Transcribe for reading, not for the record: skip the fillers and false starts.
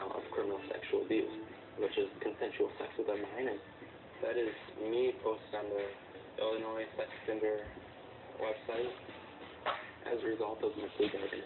of criminal sexual abuse, which is consensual sex with a minor. That is me posted on the Illinois Sex Offender website as a result of my plea bargain.